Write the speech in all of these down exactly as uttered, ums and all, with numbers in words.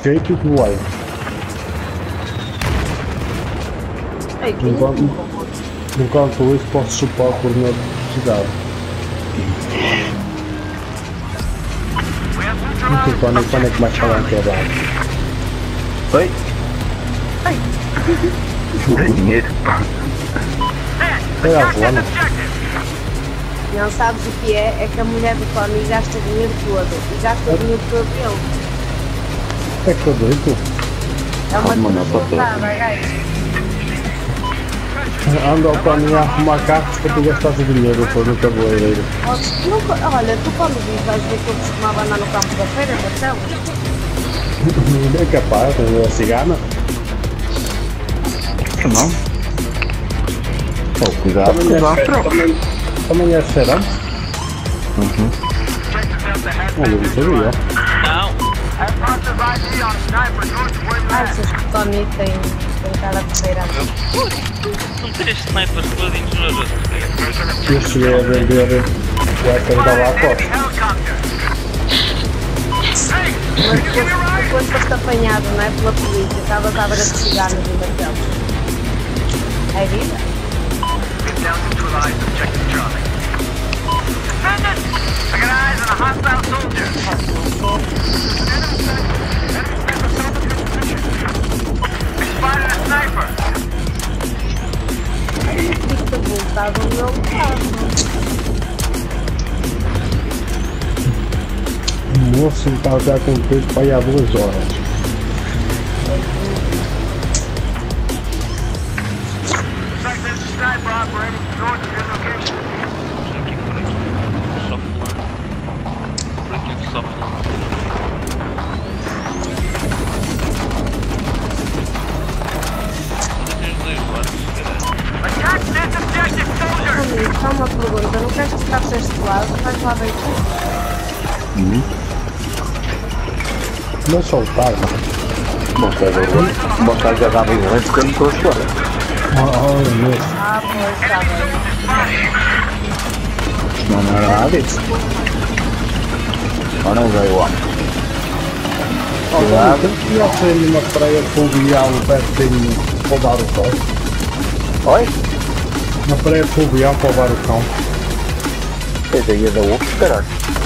jeito que vai. Enquanto, enquanto isso posso chupar por minha cidade. Então quando, quando é que mais falar que é dado? Oi? Ai! Dinheiro! É a zona. Não sabes o que é? É que a mulher do Tony gasta dinheiro todo. E gasta o dinheiro todo dele. É que eu doido. É uma desigualdade, gajo. Anda ao Tony a arrumar carros para tu gastar o dinheiro depois no cabeleireiro. Olha, tu quando viste, vais ver que eu costumava andar no campo da feira, Marcelo? É capaz, é a cigana. Não? Oh, cuidado, Também cuidado, é, também, também é feirante? Uhum. Olha, não sabia. Não. Achas que o Tony tem, tem cara de feirante? Não tens snipers peladinhos nos outros. Eu cheguei a vender o Ecker da Lacoste. Mas depois, depois foste apanhado, não é? Pela polícia. Estavas à beira de cigarros e daqueles. É vida? I got eyes on a hostile soldier. We spotted a sniper. Fica voltado ao meu carro. O moço está já com o peito para ir há duas horas. Suspected sniper operating north of your location. Só fulano. Por aqui que só fulano. Tem os dois lados, caralho. Attack this objective, soldier! Amigo, só uma pergunta. Não queres que ficar deste lado? Vais lá deitar? Uhum. Não soltar, não. Bom, estás a ver? Bom, estás a jogar bem antes que eu não estou a chorar. Oh, meu. Ah, pois, está bem. Não, não era nada disso. Ou não veio o homem. Cuidado. E eu sei numa praia fluvial perto de roubar o cão. Oi? Uma praia fluvial para roubar o cão. Esse aí é da U F, caralho.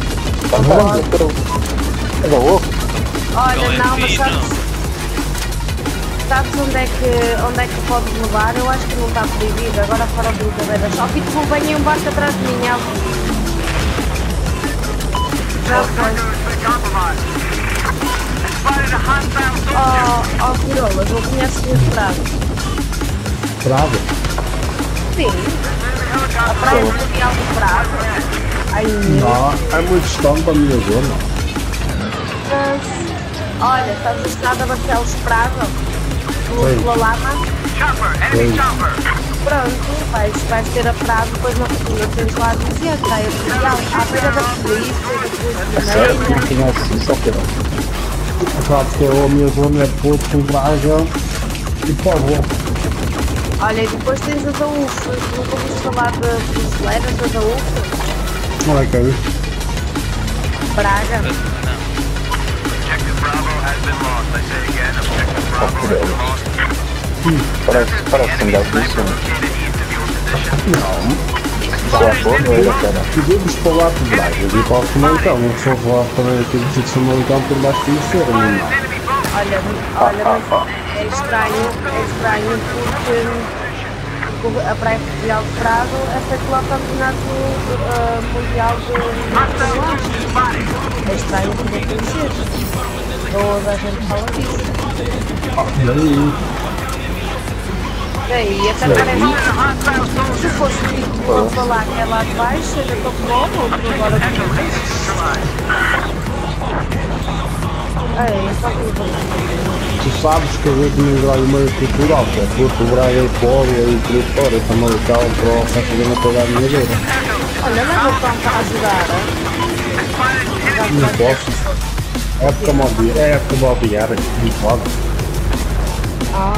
É da U F? Olha, não, mas sabes... Sabes onde é que, onde é que podes levar? Eu acho que não está proibido, agora fora de brincadeira. Só que tu venha um barco atrás de mim, Alves. Já foi. Oh, oh, Pirolas, não conheces o Prado? Prado? Sim. A praia fluvial do Prado. Ai, meu. Não, é muito distante para a minha zona. Mas, olha, estás a estrada Barcelos Prado? Pela lama. Oi. Pronto, vais, vais ter a praia depois na rua, tens lá a dizer, praia fluvial, à beira da polícia, da Sério? polícia Não tinha assim, só que não. Sabe que a minha zona é Porto, Braga e Póvoa. Olha, e depois tens a da U F, nunca ouviste falar de brasileiras da da U F? Não é que é isso? Braga. Objective Bravo has been lost. I say again, objective Bravo has been lost. Parece, parece um gajo disso, né? Não. Só a porra, não era cara. Podemos falar por baixo, eu digo para o Famalicão, não sou falar para aquele sítio de Famalicão por baixo de conhecer, não é? Olha, olha, mas é estranho, é estranho porque, porque a praia fluvial de Prado é feito lá o campeonato uh, mundial de de É estranho porque não conhecer. Toda a gente fala disso. Ah, e aí? E aí, até parece se fosse tipo a falar que é lá de baixo, seja tão bom ou por agora de é, só que Tu sabes que eu tenho um grau meio cultural, que é Porto, Braga e Póvoa e por aí fora, e Famalicão para o resto de uma toda a minha vida. olha, mas o cão para ajudar, Não posso. É época mobiliária, é época mobiliária, não pode. ah.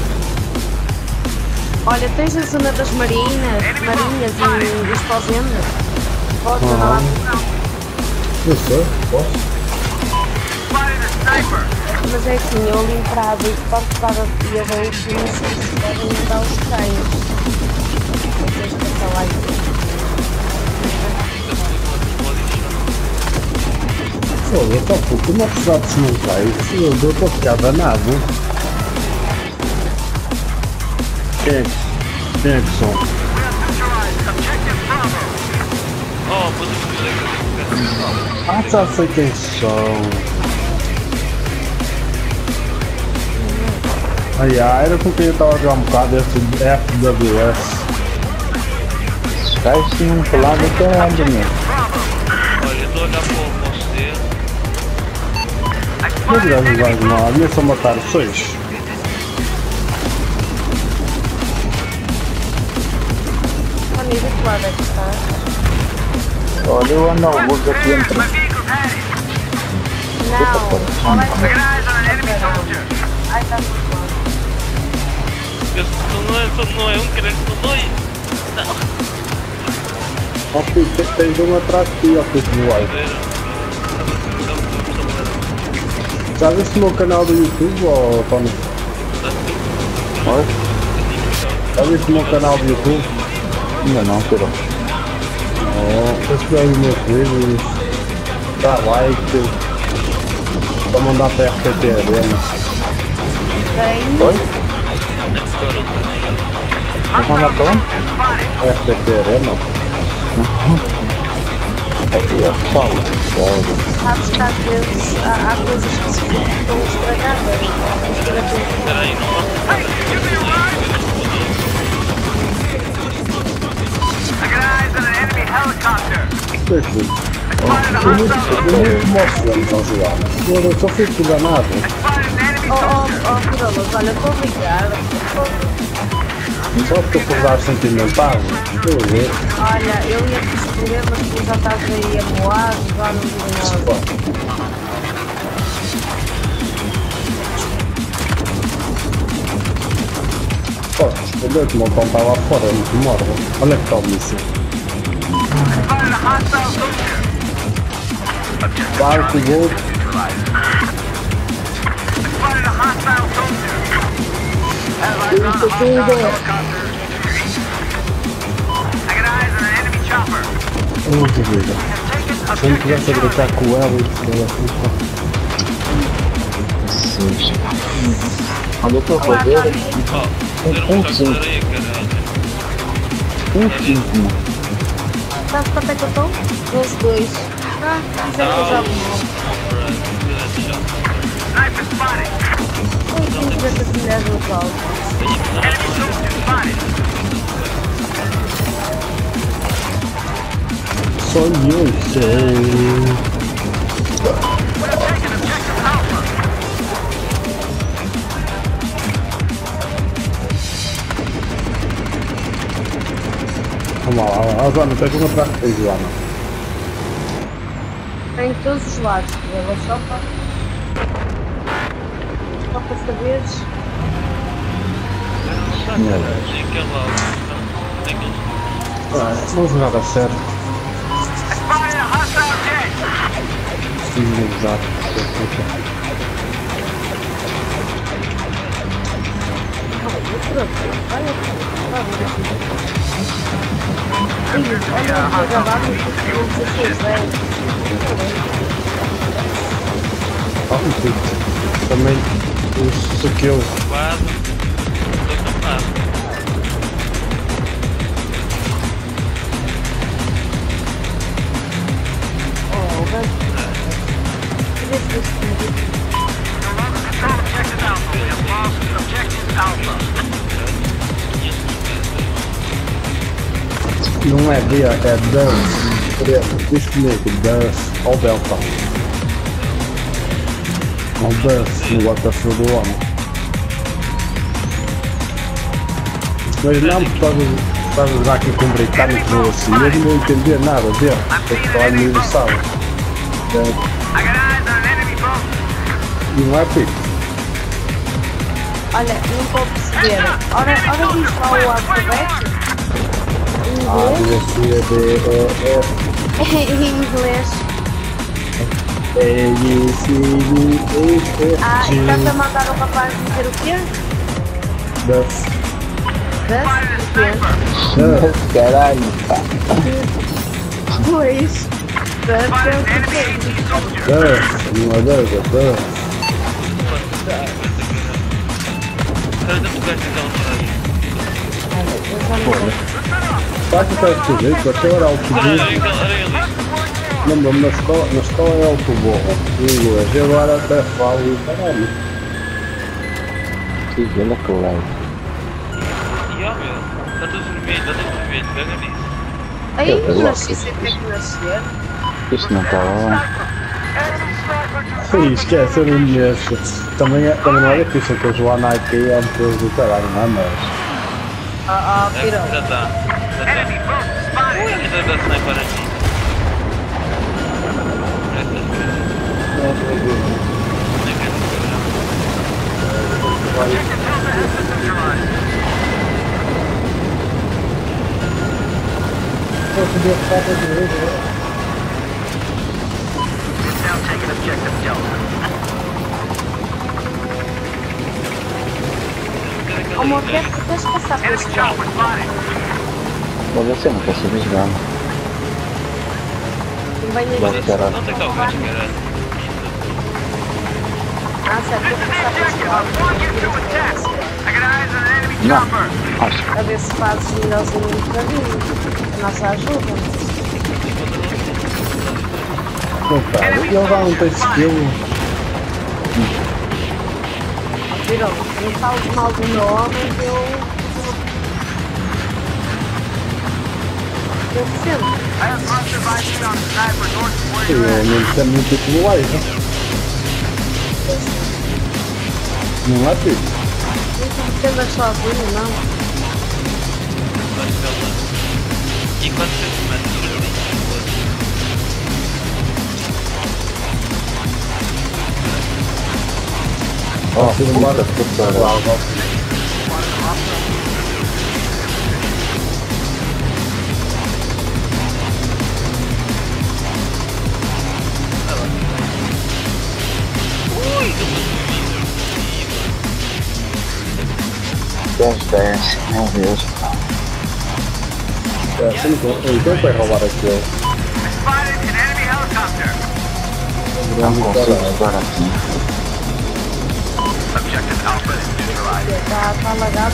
Olha, tens a zona das marinas, marinhas e os fazenda? Podes andar lá? Eu sei, posso. Spotted a sniper. Mas é assim, eu limprado e participava e eu vou isso, devem dar os estranhos. Vocês passam lá e Pô, eu tô puto, não precisava desmontar isso, eu tô ficar danado. Quem é que, quem é que são? Oh, pode ser. Ah, já sei quem são. Ai, ai, era com quem eu estava a jogar um bocado esse F W S. Os caras tinham pulado até onde, meu? Olha, eu estou a olhar para o você. Não digamos mais mal, a minha só mataram seis. Olha, de que lado é que está? Olha, eu ando ao burro aqui entre. Não, olha que ai, está muito bom. Não é, não é um, querer que são dois. Não. Ó, filho, tens um atrás de ti, ó, filho do live. Já viste o meu canal do YouTube, ó, Tony? Oi? Já viste o meu canal do YouTube? Ainda não, tirou. Oh, tens que ver os meus vídeos, dá like, para mandar para a R T P Arena. Tem. Oi? Vou mandar para onde? R T P Arena? Aqui, ó, fala. Foda. Sabes que às vezes há, há coisas que se ficam estragadas. Espera aí, não Pois sim. Eu muito emocionante ao jogar. Eu só fico danado. Oh, oh, oh, Pirolas, olha, estou ligada. Só porque eu por dar sentimental. Estou a ver. Olha, eu ia te escolher, mas tu já estás aí a voar, já não digo nada. Pô, escolher que o montão está lá fora, é muito morto. Olha que tal isso. Barco, gol. Oh, que vida. Se eu não tivesse a gritar com ela, ela fica. Olha, eu estou a fazer Oh, um um saco de cinco. areia, caralho. Um cinco, mano. Sabes quanto é que eu estou? Dois, dois. Ah, quiser que eu já vou. Tem que dizer que as mulheres não falam. Só eu sei. Vamos lá, a Joana, tens um atrás de ti, Joana. Tem todos os lados. Ela só para. Só para saberes. Tem aquele lá. Tem aqueles. Ah, vamos jogar a sério. Preciso de usar. Olha, olha, olha, gravar no dezesseis, velho. Ah, sim. Também o skill. Quase. Estou cansado. Oh, velho. Deixa eu ver. Não é D, é Dance. Diz comigo, Dance ou Delta. Ou Dance no Battlefield do homem. Mas não, porque estás a jogar aqui com britânicos ou assim, eu não entendia nada dele, porque estava a minha sala. E não é pico. Olha, não estou a perceber. Ora, ora diz lá o alfabeto. A, B, C, D, E, F. Em inglês. A, B, C, D, E, F, Ah, G. e estás a mandar o rapaz dizer o quê? Das, Das? O quê? das, Caralho, pá. Pois. Das é o quê? das, não é das, é das. Cara, tanto gasto naquela parada. Eu já não sei. Sabe o que é que tu vês? Até era alto Olha, burro. olha aquela areia ali. Lembro-me na escola, na escola é alto burro. Em inglês. E agora até falo e caralho. Que gelo que eu levo. E ó, meu, está tudo vermelho, está tudo vermelho, pega nisso. Aí, Eu eu logo. nasci sem ter que nascer. Isto não estava lá. Sim, esquece, eu não mexo. Também, é- também não é difícil que eles lá na IKEA é muito do caralho, não é? Mas. Ah, ah, É, pirou. já está, já está. Ui, ainda dá sniper aqui. Essas coisas. Não acredito. Nem quero saber. Eu podia ficar para direita. It's now taking objective Delta. Ó, meu, que é que tu tens que passar por Enemy este lado? chopper spotted. Mas você não consigo jogar. Não venha Vai, aqui. caralho. Não tem cá o gajo, caralho. Ah, certo, eu vou passar por este Objective, lado. I want you to attack. I got eyes on an enemy Não. chopper. Acho A ver se fazes melhorzinho um bocadinho. A nossa ajuda. Não, cara, ele já não tem skill. Virou, não falo mal do meu homem que eu. Eu defendo. I have positive I D on sniper north of where Sim, you're at. eu não tem muito tipo no live. Não é tipo. Não te defendas sozinho, não. Vai ficar lá. E quando você começa a jogar Ó, Se não bora, puta que pariu. dez, dez, meu Deus. É assim que ele vai roubar aquilo. Spotted an enemy helicopter. Não consigo agora aqui. Objective Alpha is neutralized. Está tá lagado.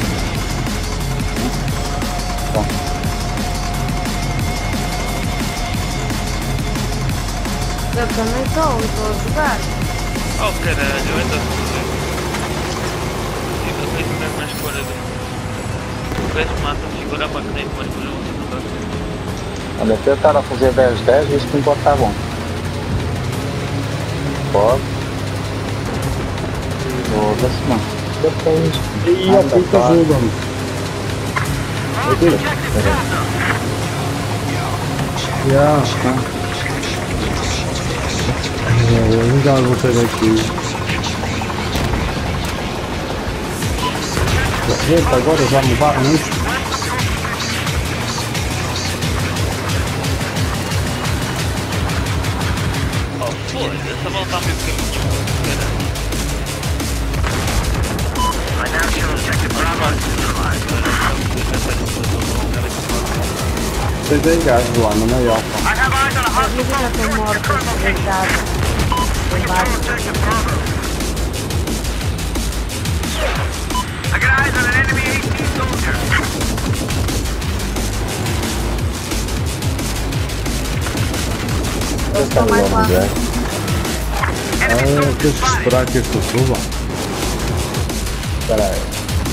Eu também estou, estou a jogar. Oh caralho, eu ainda estou. Eu não sei se é mais fora do. O gajo mata-me, figura para que tem mais fora do. Olha, até eu estava a fazer dez, dez, isso não pode estar bom. Pode. Foda-se, mano. O que é isso? E a puta ajuda-me. Objective Delta. Já. Eu já vou sair daqui. Gente, agora já mudaram isto. Oh foda-se, essa bola está a meio caminho. I now show objective Bravo is neutralized. Vocês aí gajos lá no maior. I have eyes on a Mas hostile eu já estou soldier. morta, Confirm location. deitada. Embaixo. Objective Bravo. I got eyes on an enemy eighteen soldier. Eu estou mais lá. Mulher. Enemy Ah, soldier tens que spotted. esperar que isto suba. Espera aí.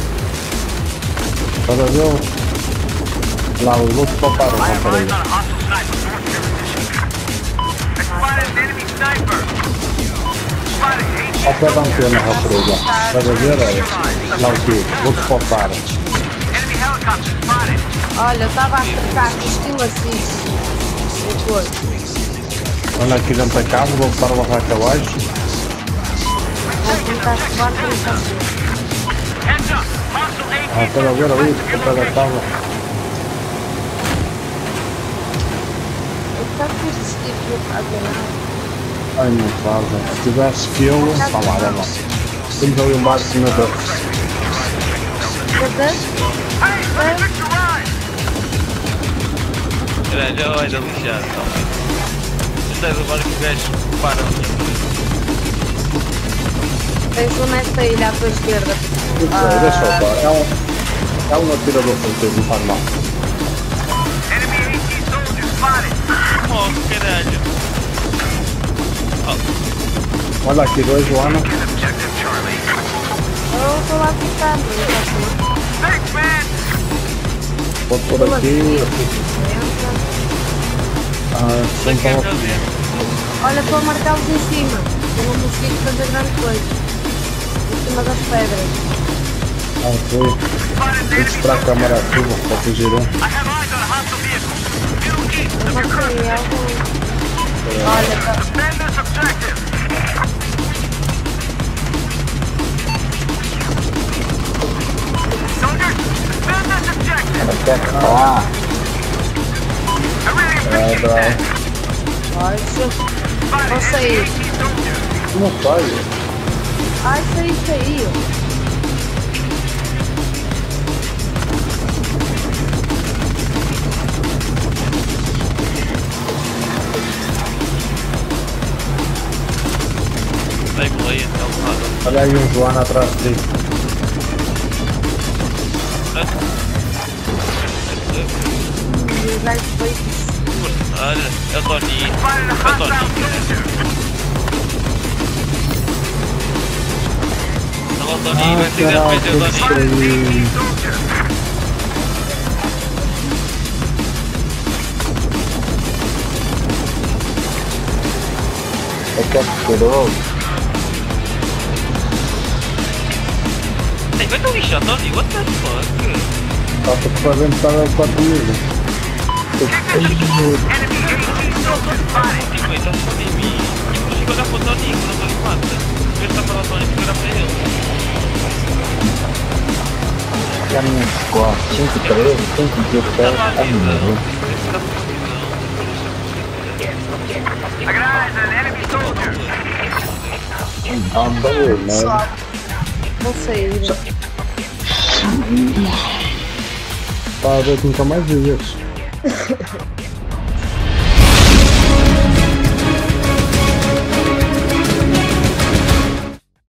Para ver. Lá, eu vou topar o I have eyes rapaz. on a hostile sniper north of your position. I spotted an enemy sniper. Spotted Só eighteen para dar um soldier. pé na rapariga. Para ver, olha. Lá o quê? Vou-te topar. Enemy helicopter spotted. Olha, eu estava a cercar com estilo assim. Depois. Olha aqui dentro da casa, vou botar o barraco abaixo. Vou tentar escovar para não fazer. Heads up. Hostile Ah, eighteen para ver soldier ali, west of your para da location. tábua. Eu quero que estes tipos não fazem nada. Ai, não faz, se tivesse que eu, está lá, vai lá. Temos ali um bar de cima da... Caralho, olha lixado, talvez. Este é do bar que os gajos param. Tens um nesta ilha à tua esquerda. Ah, deixa eu falar, é um... É um atirador francês, não faz mal. Enemy AT soldiers spotted. Oh, caralho. Oh. Olha aqui dois, Joana. Objective Charlie. Eu estou lá ficando, não Thanks, man. Vou por aqui. Ah, Não então, quer fazer. Olha, estou a marcá-los em cima. Eu não consigo fazer grande coisa. Em cima das pedras. ah, foi. Vou disparar a câmera ativa para fugir um. I have eyes on a hostile vehicle. You east Eu of your current. marquei algo. Olha, tá. Defend this objective. Soldiers, defend this objective. Quer falar? I really appreciate Vai, vai. that. Olha, deixa- Spotted Vou sair. enemy AT soldiers. Como sai? Ai, saí, saí. Vai morrer, então, nada. Olha aí um Joana atrás de ti. E o gajo foi. Olha, é o Toninho. Spotted a É o hostile Toninho. soldier. Olha o Toninho, vai ser caralho, vai ser o Toninho. Spotted AT soldier. É que atirou. Ei, vai ter um lixado, Toninho, what the fuck? Passa para dentro da quatro mil. Enemy AT soldiers spotted. Tipo, ele tá só em mim. Tipo, chegou a olhar pro Toninho, quando eu tô mata. Em vez de tá para o Toninho, fica olhar pra ele. Já me ficou cinco três, cinco dezessete, Tá a número. Esse tá com I got eyes on an enemy soldier. Andou, né? Pessoal, vou sair. Para ver que nunca mais vi isso.